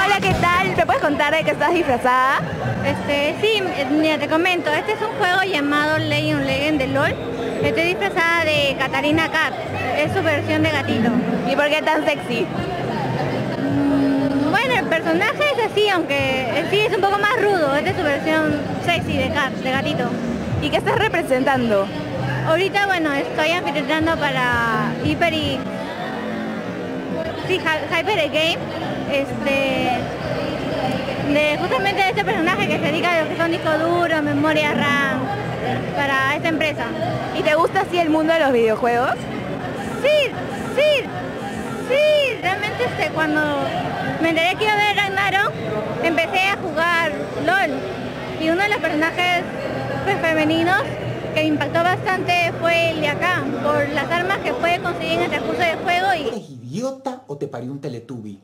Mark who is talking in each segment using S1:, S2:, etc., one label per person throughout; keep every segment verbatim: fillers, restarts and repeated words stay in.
S1: Hola, ¿qué tal? ¿Me puedes contar de qué estás disfrazada?
S2: Este, sí, mira, te comento, este es un juego llamado League of Legends de LOL. Estoy disfrazada de Katarina Cat, es su versión de gatito.
S1: ¿Y por qué tan sexy?
S2: Mm, bueno, el personaje es así, aunque sí es un poco más rudo, esta es su versión sexy de, cat, de gatito.
S1: ¿Y qué estás representando?
S2: Ahorita, bueno, estoy anfitrionando para Hyper y... Sí, Hyper Game, este... de justamente de este personaje que se dedica a lo que son discos duros, memoria RAM, para esta empresa.
S1: ¿Y te gusta así el mundo de los videojuegos?
S2: Sí, sí, sí, realmente este, cuando me enteré que iba a ver Ragnarok, empecé a jugar LOL. Y uno de los personajes pues, femeninos que me impactó bastante fue el de acá, por las armas que puede conseguir en el transcurso del juego. Y...
S3: ¿Eres idiota o te parió un Teletubby?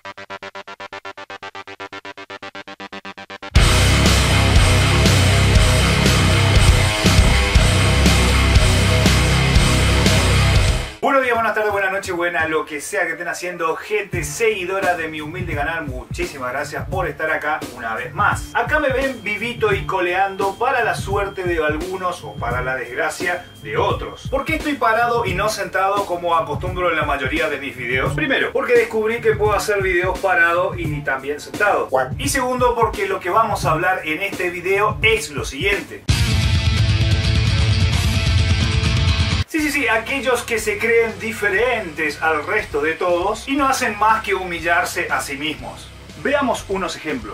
S4: Buenos días, buenas tardes, buenas noches, buena lo que sea que estén haciendo, gente seguidora de mi humilde canal. Muchísimas gracias por estar acá una vez más. Acá me ven vivito y coleando para la suerte de algunos o para la desgracia de otros. ¿Por qué estoy parado y no sentado como acostumbro en la mayoría de mis videos? Primero, porque descubrí que puedo hacer videos parado y ni también sentado. Y segundo, porque lo que vamos a hablar en este video es lo siguiente. Sí, sí, sí, aquellos que se creen diferentes al resto de todos y no hacen más que humillarse a sí mismos. Veamos unos ejemplos.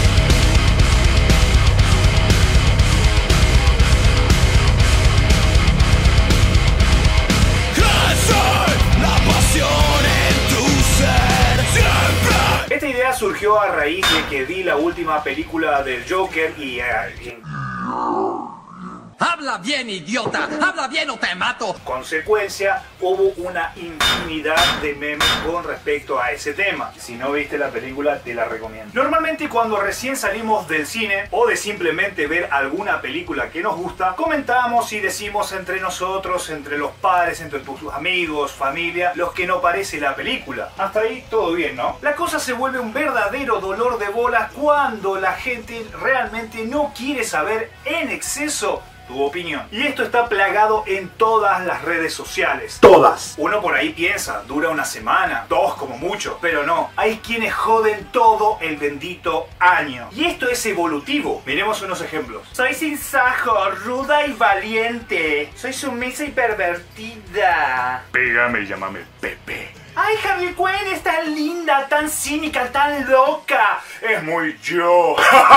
S4: Esta idea surgió a raíz de que vi la última película del Joker y... Uh,
S5: ¡Habla bien, idiota! ¡Habla bien o te mato!
S4: consecuencia, hubo una infinidad de memes con respecto a ese tema. Si no viste la película, te la recomiendo. Normalmente cuando recién salimos del cine o de simplemente ver alguna película que nos gusta, comentamos y decimos entre nosotros, entre los padres, entre tus amigos, familia, los que no parece la película. Hasta ahí todo bien, ¿no? La cosa se vuelve un verdadero dolor de bola cuando la gente realmente no quiere saber en exceso tu opinión. Y esto está plagado en todas las redes sociales. Todas. Uno por ahí piensa, dura una semana, dos como mucho, pero no. Hay quienes joden todo el bendito año. Y esto es evolutivo. Miremos unos ejemplos. Soy sinsajo, ruda y valiente. Soy sumisa y pervertida. Pégame y llámame Pepe. ¡Ay, Harley Quinn es tan linda, tan cínica, tan loca! ¡Es muy yo!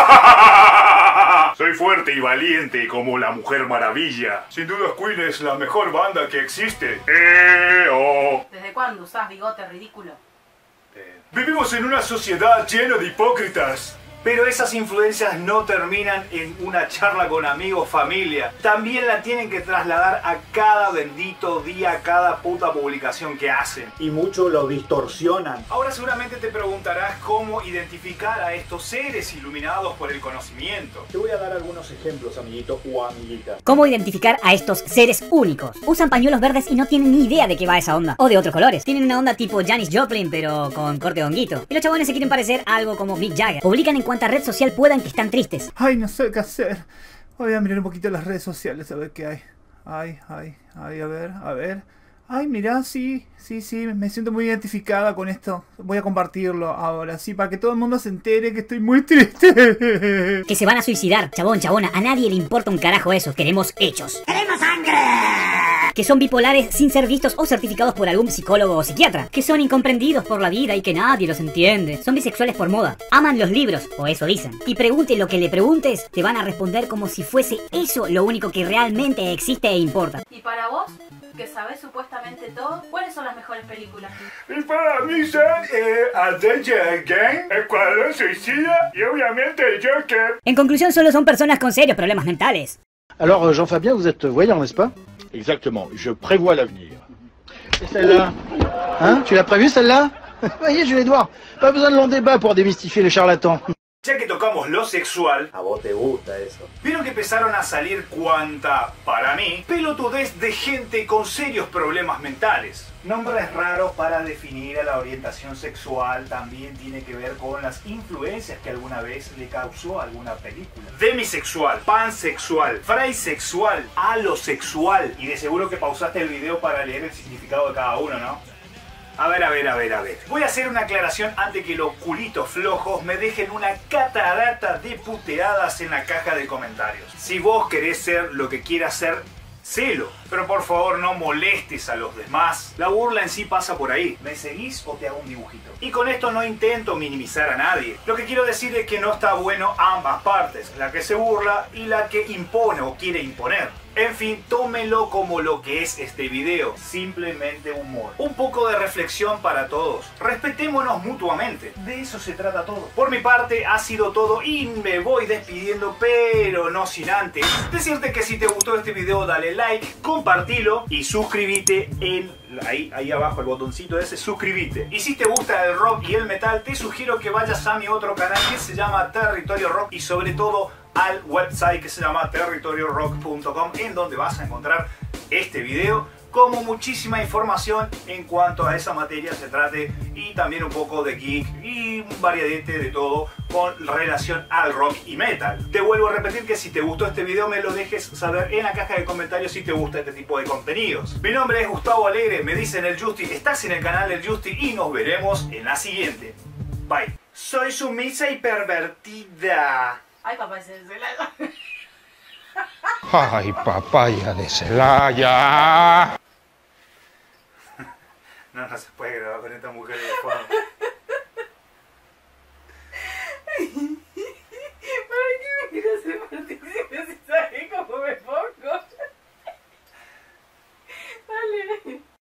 S4: Soy fuerte y valiente como la Mujer Maravilla. Sin duda Queen es la mejor banda que existe. ¡Eh, oh!
S6: ¿Desde cuándo usás bigote ridículo?
S4: Eh. Vivimos en una sociedad llena de hipócritas. Pero esas influencias no terminan en una charla con amigos, familia. También la tienen que trasladar a cada bendito día, a cada puta publicación que hacen.
S3: Y muchos lo distorsionan.
S4: Ahora seguramente te preguntarás cómo identificar a estos seres iluminados por el conocimiento.
S3: Te voy a dar algunos ejemplos, amiguito o amiguita.
S7: ¿Cómo identificar a estos seres únicos? Usan pañuelos verdes y no tienen ni idea de qué va esa onda. O de otros colores. Tienen una onda tipo Janis Joplin, pero con corte de honguito. Y los chabones se quieren parecer a algo como Mick Jagger. Publican en cuanta red social puedan que están tristes.
S8: Ay, no sé qué hacer. Voy a mirar un poquito las redes sociales a ver qué hay. Ay, ay, ay, a ver, a ver. Ay, mirá, sí, sí, sí, me siento muy identificada con esto. Voy a compartirlo ahora, sí, para que todo el mundo se entere que estoy muy triste.
S7: Que se van a suicidar, chabón, chabona. A nadie le importa un carajo eso. Queremos hechos. ¡Queremos sangre! Que son bipolares sin ser vistos o certificados por algún psicólogo o psiquiatra. Que son incomprendidos por la vida y que nadie los entiende. Son bisexuales por moda. Aman los libros, o eso dicen. Y pregunte lo que le preguntes, te van a responder como si fuese eso lo único que realmente existe e importa.
S6: ¿Y para vos, que sabés supuestamente todo, cuáles son las mejores películas?
S4: Y para mí son eh, Adventure Game, Escuadrón Suicida y obviamente Joker.
S7: En conclusión, solo son personas con serios problemas mentales.
S9: Alors, Jean-Fabien, vous êtes voyant, n'est-ce pas?
S10: Exactement, je prévois l'avenir.
S9: Et celle-là? Hein? Tu l'as prévue, celle-là? Voyez, je vais devoir. Pas besoin de long débat pour démystifier les charlatans.
S4: Ya que tocamos lo sexual,
S3: A vos te gusta eso.
S4: vieron que empezaron a salir cuanta, para mí, pelotudez de gente con serios problemas mentales. Nombres raros para definir a la orientación sexual también tiene que ver con las influencias que alguna vez le causó alguna película. Demisexual, pansexual, fraisexual, alosexual. Y de seguro que pausaste el video para leer el significado de cada uno, ¿no? A ver, a ver, a ver, a ver. Voy a hacer una aclaración antes que los culitos flojos me dejen una catarata de puteadas en la caja de comentarios. Si vos querés ser lo que quieras ser, sélo. Pero por favor no molestes a los demás. La burla en sí pasa por ahí. ¿Me seguís o te hago un dibujito? Y con esto no intento minimizar a nadie. Lo que quiero decir es que no está bueno ambas partes. La que se burla y la que impone o quiere imponer. En fin, tómelo como lo que es este video, simplemente humor. Un poco de reflexión para todos. Respetémonos mutuamente. De eso se trata todo. Por mi parte ha sido todo y me voy despidiendo, pero no sin antes decirte que si te gustó este video dale like, compartilo y suscríbete en... Ahí, ahí abajo el botoncito ese, suscríbete. Y si te gusta el rock y el metal, te sugiero que vayas a mi otro canal que se llama Territorio Rock y sobre todo al website que se llama territorio rock punto com, en donde vas a encontrar este video como muchísima información en cuanto a esa materia se trate y también un poco de geek y un variadete de todo con relación al rock y metal. Te vuelvo a repetir que si te gustó este video me lo dejes saber en la caja de comentarios si te gusta este tipo de contenidos. Mi nombre es Gustavo Alegre, me dicen el Justi, estás en el canal del Justi y nos veremos en la siguiente. Bye. Soy sumisa y pervertida.
S6: Ay, papá, ese es el...
S11: Ay, papaya de Celaya.
S4: No, no se puede grabar con esta mujer de fondo.